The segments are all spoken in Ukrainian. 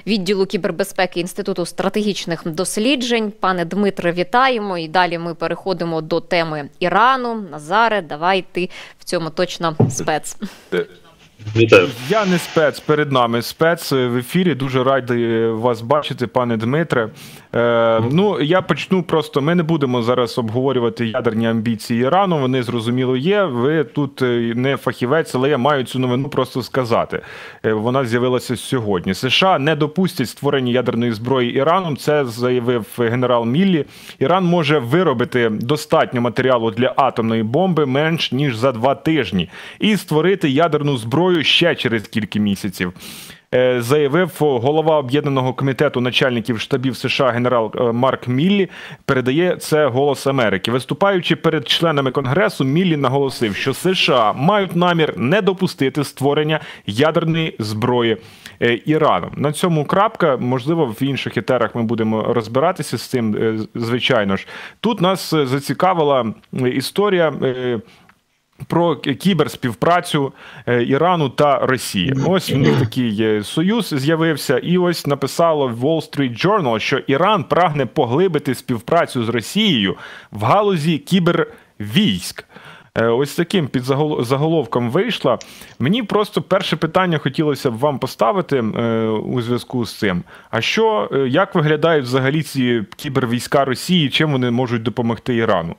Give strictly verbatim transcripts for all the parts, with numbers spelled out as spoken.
відділу кібербезпеки Інституту стратегічних досліджень. Пане Дмитре, вітаємо. І далі ми переходимо до теми Ірану. Назаре, давай ти в цьому точно спец. Вітаю. Я не спец, перед нами спец в ефірі. Дуже радий вас бачити, пане Дмитре. Е, ну, я почну просто, ми не будемо зараз обговорювати ядерні амбіції Ірану, вони, зрозуміло, є. Ви тут не фахівець, але я маю цю новину просто сказати. Е, вона з'явилася сьогодні. США не допустять створення ядерної зброї Іраном, це заявив генерал Міллі. Іран може виробити достатньо матеріалу для атомної бомби менш ніж за два тижні і створити ядерну зброю ще через кілька місяців, заявив голова Об'єднаного комітету начальників штабів США генерал Марк Міллі, передає це «Голос Америки». Виступаючи перед членами Конгресу, Міллі наголосив, що США мають намір не допустити створення ядерної зброї Іраном. На цьому крапка, можливо, в інших етерах ми будемо розбиратися з цим, звичайно ж. Тут нас зацікавила історія про кіберспівпрацю Ірану та Росії. Ось в них такий союз з'явився, і ось написало в Wall Street Journal, що Іран прагне поглибити співпрацю з Росією в галузі кібервійськ. Ось таким підзаголовком вийшла. Мені просто перше питання хотілося б вам поставити у зв'язку з цим. А що, як виглядають взагалі ці кібервійська Росії, чим вони можуть допомогти Ірану?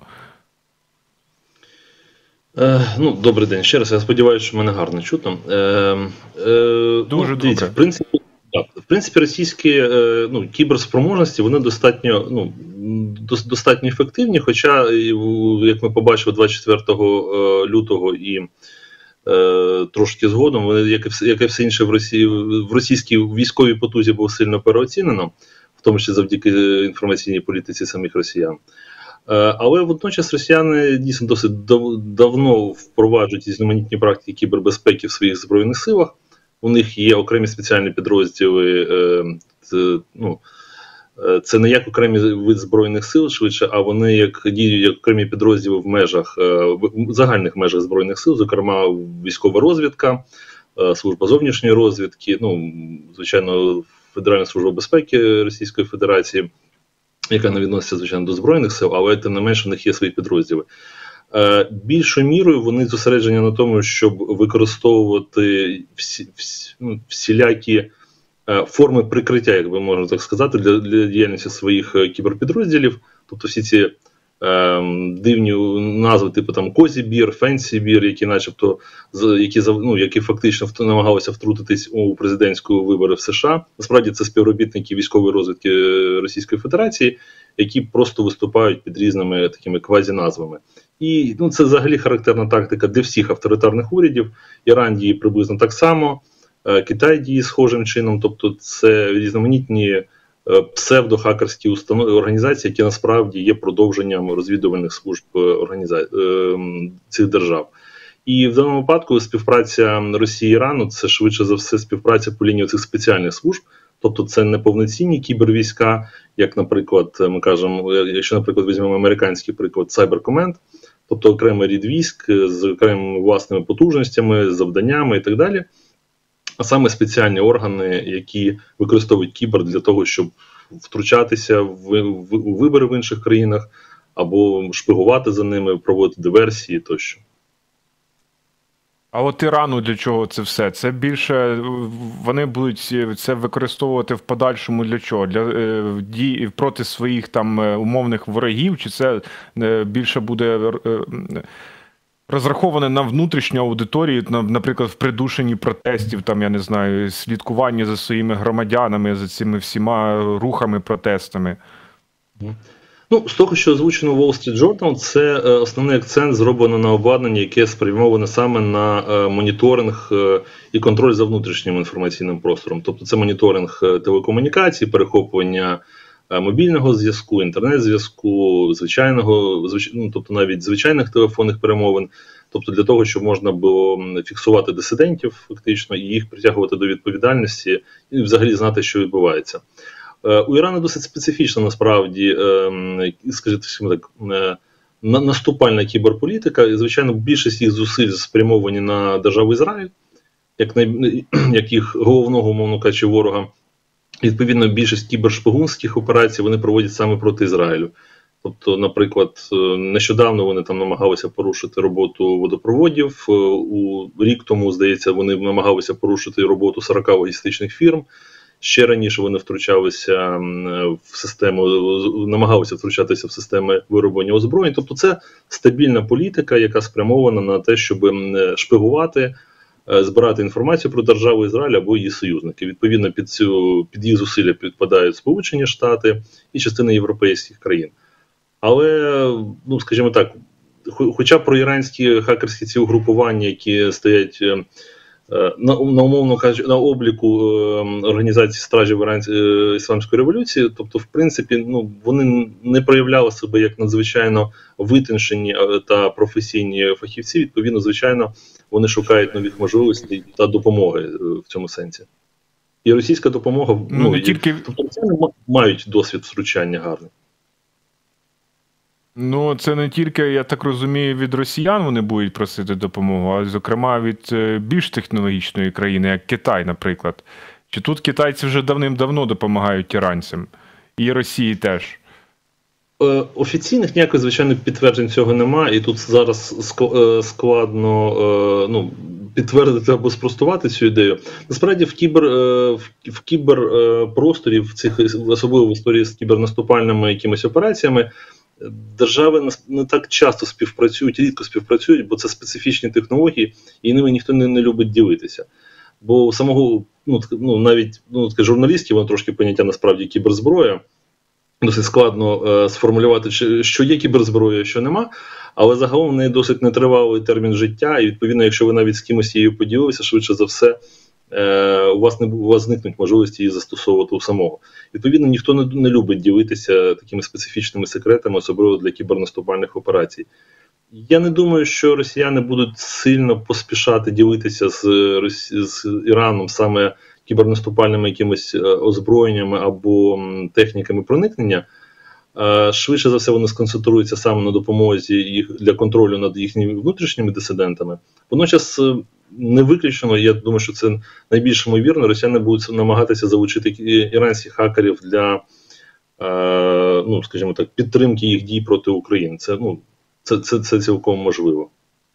Е, ну, добрий день ще раз. Я сподіваюся, що мене гарно чутно. Е, е, Дуже ну, добре. В принципі, так, в принципі, російські е, ну, кіберспроможності, вони достатньо, ну, достатньо ефективні, хоча, як ми побачили двадцять четвертого лютого і е, трошки згодом, вони, як і все, як і все інше в Росії, в російській військовій потузі було сильно переоцінено, в тому числі завдяки інформаційній політиці самих росіян. Але водночас росіяни дійсно досить дав давно впроваджують різноманітні практики кібербезпеки в своїх Збройних силах. У них є окремі спеціальні підрозділи, це, ну, це не як окремі вид Збройних сил швидше, а вони як діють як окремі підрозділи в межах, в загальних межах Збройних сил, зокрема військова розвідка, служба зовнішньої розвідки, ну, звичайно, Федеральна служба безпеки Російської Федерації, яка не відноситься, звичайно, до Збройних сил, але тим не менше у них є свої підрозділи. Е, більшою мірою вони зосереджені на тому, щоб використовувати всі, всі, ну, всілякі е, форми прикриття, як би можна так сказати, для, для діяльності своїх кіберпідрозділів. Тобто всі ці е, дивні назви, типу там Козібір, Фенсібір, які начебто, які, ну, які фактично намагалися втрутитись у президентські вибори в США. Насправді це співробітники військової розвідки Російської Федерації, які просто виступають під різними такими квазіназвами. І ну, це взагалі характерна тактика для всіх авторитарних урядів. Іран діє приблизно так само, Китай діє схожим чином, тобто це різноманітні псевдохакерські установи, організації, які насправді є продовженням розвідувальних служб організа... цих держав. І в даному випадку співпраця Росії і Ірану – це швидше за все співпраця по лінії цих спеціальних служб, тобто це не повноцінні кібервійська, як, наприклад, ми кажемо, якщо, наприклад, візьмемо американський приклад Cyber Command, тобто окремий рід військ з окремими власними потужностями, завданнями і так далі, а саме спеціальні органи, які використовують кібер для того, щоб втручатися в, в, у вибори в інших країнах, або шпигувати за ними, проводити диверсії тощо. А от Ірану для чого це все? Це більше, вони будуть це використовувати в подальшому для чого? Для е, дій проти своїх там умовних ворогів? Чи це е, більше буде е, розраховане на внутрішню аудиторію, на, наприклад, в придушенні протестів, там, я не знаю, слідкування за своїми громадянами, за цими всіма рухами, протестами? Ну, з того, що озвучено Wall Street Journal, це е, основний акцент зроблено на обладнання, яке спрямоване саме на е, моніторинг е, і контроль за внутрішнім інформаційним простором. Тобто це моніторинг е, телекомунікацій, перехоплення е, мобільного зв'язку, інтернет-зв'язку, звичайного, звич... ну, тобто навіть звичайних телефонних перемовин. Тобто для того, щоб можна було фіксувати дисидентів фактично і їх притягувати до відповідальності і взагалі знати, що відбувається. У Ірану досить специфічна, насправді, скажімо так, наступальна кіберполітика. І, звичайно, більшість їх зусиль спрямовані на державу Ізраїль, як, най... як їх головного, умовно кажучи, ворога. Відповідно, більшість кібершпигунських операцій вони проводять саме проти Ізраїлю. Тобто, наприклад, нещодавно вони там намагалися порушити роботу водопроводів, у рік тому, здається, вони намагалися порушити роботу сорок логістичних фірм. Ще раніше вони втручалися в систему, намагалися втручатися в системи вироблення озброєнь. Тобто це стабільна політика, яка спрямована на те, щоб шпигувати, збирати інформацію про державу Ізраїль або її союзники. Відповідно, під цю під їх зусилля підпадають Сполучені Штати і частина європейських країн. Але, ну, скажімо так, хоча про іранські хакерські ці угрупування, які стоять на, на умовно кажучи, на обліку організації стражів Ісламської революції, тобто, в принципі, ну, вони не проявляли себе як надзвичайно витончені та професійні фахівці. Відповідно, звичайно, вони шукають нових можливостей та допомоги в цьому сенсі. І російська допомога, ну, ну не тільки... тобто, вони мають досвід втручання гарний. Ну, це не тільки, я так розумію, від росіян вони будуть просити допомогу, а, зокрема, від більш технологічної країни, як Китай, наприклад. Чи тут китайці вже давним-давно допомагають іранцям? І Росії теж? Офіційних ніяких, звичайно, підтверджень цього немає, і тут зараз складно, ну, підтвердити або спростувати цю ідею. Насправді, в кібер, в кіберпросторі, в цих, особливо в історії з кібернаступальними якимись операціями, держави не так часто співпрацюють, рідко співпрацюють, бо це специфічні технології, і ними ніхто не, не любить ділитися. Бо у самого, ну, ну навіть ну, журналістів, воно трошки поняття насправді кіберзброя, досить складно е, сформулювати, що є кіберзброя, що нема, але загалом в неї досить нетривалий термін життя, і відповідно, якщо ви навіть з кимось її поділилися, швидше за все, е, у вас не у вас зникнуть можливості її застосовувати у самого. Відповідно, ніхто не, не любить ділитися такими специфічними секретами, особливо для кібернаступальних операцій. Я не думаю, що росіяни будуть сильно поспішати ділитися з, з Іраном саме кібернаступальними якимись озброєннями або техніками проникнення. Швидше за все вони сконцентруються саме на допомозі їх для контролю над їхніми внутрішніми дисидентами. Водночас не виключено, я думаю, що це найбільш ймовірно, росіяни будуть намагатися залучити іранських хакерів для, ну, скажімо так, підтримки їх дій проти України. Це, ну, це, це, це цілком можливо.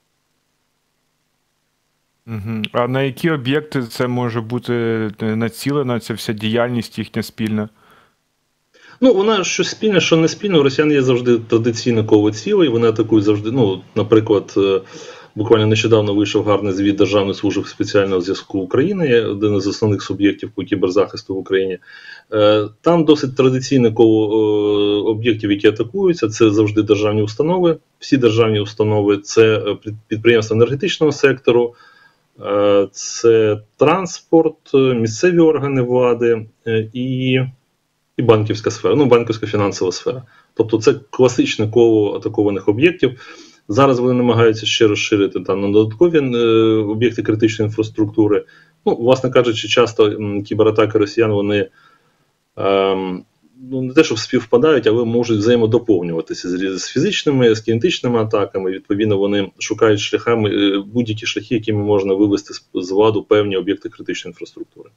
Угу. А на які об'єкти це може бути націлена, ця вся діяльність їхня спільна? Ну, вона що спільне, що не спільне. У росіян є завжди традиційне коло цілей, вони атакують завжди, ну, наприклад, буквально нещодавно вийшов гарний звіт Державної служби спеціального зв'язку України, один із основних суб'єктів по кіберзахисту в Україні. Там досить традиційне коло об'єктів, які атакуються, це завжди державні установи. Всі державні установи – це підприємства енергетичного сектору, це транспорт, місцеві органи влади і, і банківська сфера, ну, банківська фінансова сфера. Тобто це класичне коло атакованих об'єктів. Зараз вони намагаються ще розширити там на додаткові е, об'єкти критичної інфраструктури. Ну, власне кажучи, часто м, кібератаки росіян, вони е, ну, не те, що співпадають, але можуть взаємодоповнюватися з, з фізичними, з кінетичними атаками. Відповідно, вони шукають шляхами, е, будь-які шляхи, якими можна вивести з, з ладу певні об'єкти критичної інфраструктури.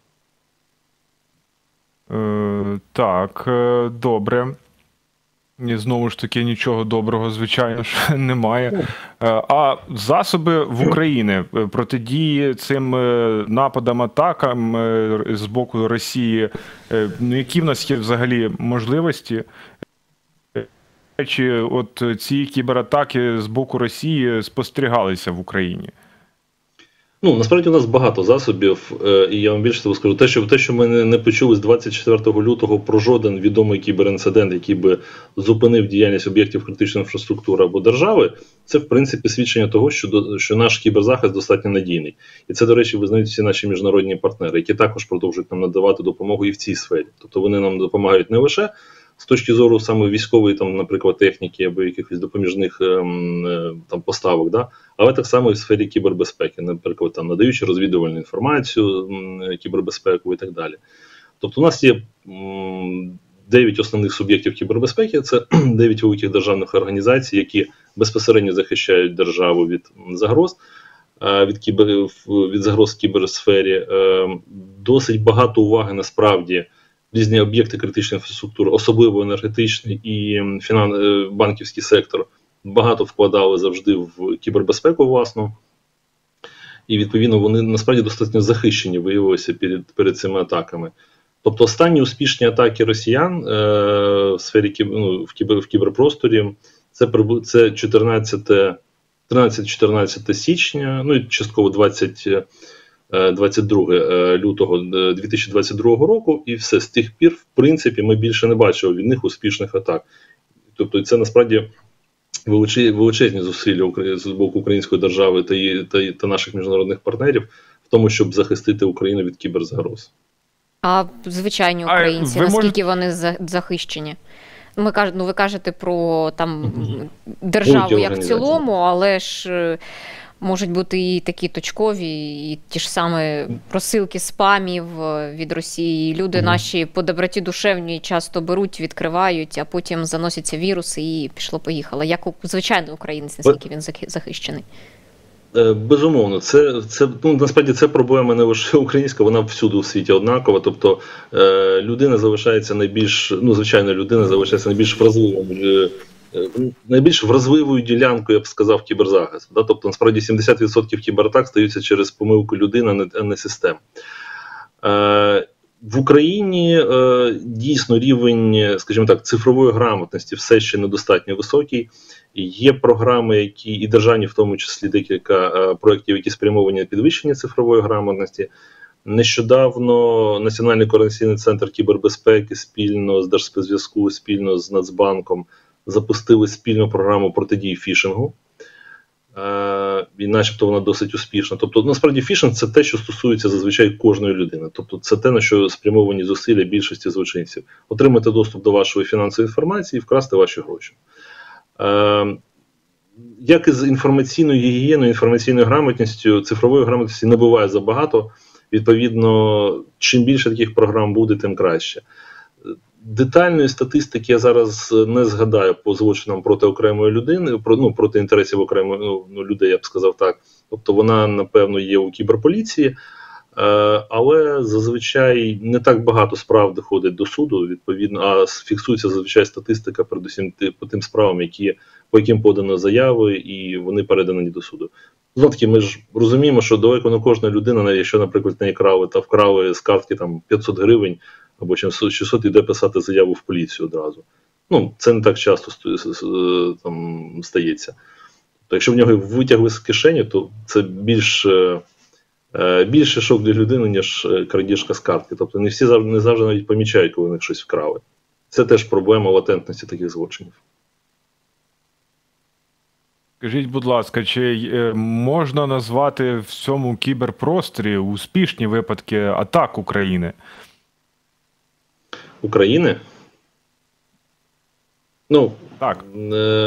Е, так, е, добре. І знову ж таки, нічого доброго, звичайно ж, немає. А засоби в Україні протидії цим нападам, атакам з боку Росії, ну, які в нас є взагалі можливості? Чи от ці кібератаки з боку Росії спостерігалися в Україні? Ну, насправді у нас багато засобів, і я вам більше того скажу, те, що, те, що ми не, не почули з двадцять четвертого лютого про жоден відомий кіберінцидент, який би зупинив діяльність об'єктів критичної інфраструктури або держави, це, в принципі, свідчення того, що, що наш кіберзахист достатньо надійний. І це, до речі, визнають всі наші міжнародні партнери, які також продовжують нам надавати допомогу і в цій сфері. Тобто вони нам допомагають не лише з точки зору саме військової, там, наприклад, техніки або якихось допоміжних ем, там, поставок, да? Але так само і в сфері кібербезпеки, наприклад, там, надаючи розвідувальну інформацію, м, кібербезпеку і так далі. Тобто у нас є м, дев'ять основних суб'єктів кібербезпеки, це дев'ять великих державних організацій, які безпосередньо захищають державу від загроз, від, кібер, від загроз в кіберсфері. Досить багато уваги насправді різні об'єкти критичної інфраструктури, особливо енергетичний і фінан... банківський сектор, багато вкладали завжди в кібербезпеку власну. І, відповідно, вони насправді достатньо захищені виявилися перед, перед цими атаками. Тобто останні успішні атаки росіян е, в сфері кібер, ну, в, кібер, в кіберпросторі це, це тринадцяте-чотирнадцяте січня, ну і частково двадцять, двадцять друге лютого дві тисячі двадцять другого року, і все, з тих пір, в принципі, ми більше не бачили від них успішних атак. Тобто це насправді величезні зусилля з боку української держави та, і, та, та наших міжнародних партнерів в тому, щоб захистити Україну від кіберзагроз. А звичайні українці, а наскільки мож... вони захищені? Ми кажемо, ну ви кажете про там державу як в цілому, але ж можуть бути і такі точкові, і ті ж самі просилки спамів від Росії. Люди mm-hmm. наші по доброті душевній часто беруть, відкривають, а потім заносяться віруси і пішло-поїхало. Як звичайний українець, наскільки він захищений? Безумовно, це, це ну, насправді це проблема не лише українська, вона всюди у світі однакова. Тобто е, людина залишається найбільш, ну звичайно, людина залишається найбільш вразливою, е, найбільш вразливою ділянкою, я б сказав, кіберзахисту. Да? Тобто, насправді, сімдесят відсотків кібератак стаються через помилку людини, а не систем. Е, в Україні е, дійсно рівень, скажімо так, цифрової грамотності все ще недостатньо високий. Є програми, які і державні, в тому числі декілька е, проєктів, які спрямовані на підвищення цифрової грамотності. Нещодавно Національний координаційний центр кібербезпеки спільно з Держспецзв'язку, спільно з Нацбанком запустили спільну програму протидії фішингу. Е, і начебто вона досить успішна. Тобто, насправді, фішинг – це те, що стосується зазвичай кожної людини. Тобто, це те, на що спрямовані зусилля більшості злочинців. Отримати доступ до вашої фінансової інформації і вкрасти ваші гроші. Е, як і з інформаційною гігієною, інформаційною грамотністю, цифрової грамотності не буває забагато. Відповідно, чим більше таких програм буде, тим краще. Детальної статистики я зараз не згадаю по злочинам проти окремої людини, про, ну, проти інтересів окремої ну, людей, я б сказав так. Тобто вона, напевно, є у кіберполіції, е, але зазвичай не так багато справ доходить до суду, відповідно, а фіксується зазвичай статистика, передусім по тим справам, які, по яким подано заяви, і вони передані до суду. Знову таки, ми ж розуміємо, що далеко не кожна людина, якщо, наприклад, не крали та вкрали з картки там п'ятсот гривень, або шістсот, йде писати заяву в поліцію одразу. Ну, це не так часто там стається. То якщо в нього витягли з кишені, то це більш, більше шок для людини, ніж крадіжка з картки. Тобто не всі не завжди навіть помічають, коли в них щось вкрали. Це теж проблема латентності таких злочинів. Скажіть, будь ласка, чи можна назвати в цьому кіберпросторі успішні випадки атак України? України? Ну, так. Е,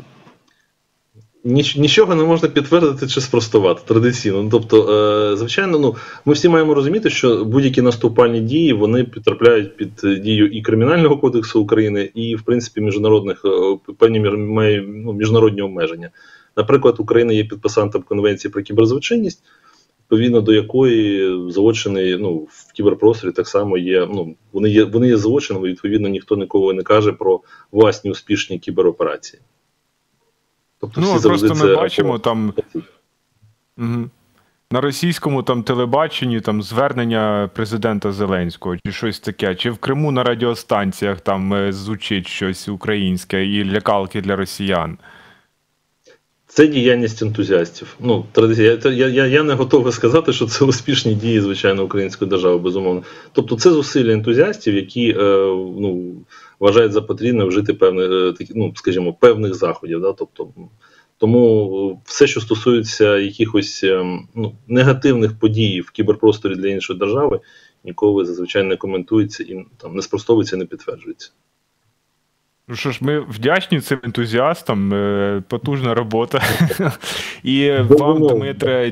ніч, нічого не можна підтвердити чи спростувати традиційно. Тобто, е, звичайно, ну, ми всі маємо розуміти, що будь-які наступальні дії, вони потрапляють під дію і Кримінального кодексу України, і, в принципі, міжнародних, певні ну, міжнародні обмеження. Наприклад, Україна є підписантом Конвенції про кіберзлочинність, відповідно до якої злочини ну, в кіберпросторі так само є, ну, вони є, вони є злочинами, відповідно, ніхто ніколи не каже про власні успішні кібероперації. Тобто, ну, всі просто ми бачимо там угу. на російському там телебаченні там звернення президента Зеленського, чи щось таке, чи в Криму на радіостанціях там звучить щось українське і лякалки для росіян. Це діяльність ентузіастів. Ну, я, я, я не готовий сказати, що це успішні дії, звичайно, української держави, безумовно. Тобто це зусилля ентузіастів, які е, ну, вважають за потрібне вжити певних, е, ну, скажімо, певних заходів. Да? Тобто, тому все, що стосується якихось е, ну, негативних подій в кіберпросторі для іншої держави, ніколи зазвичай не коментується і там, не спростовується, не підтверджується. Ну що ж, ми вдячні цим ентузіастам, потужна робота. І вам, Дмитре,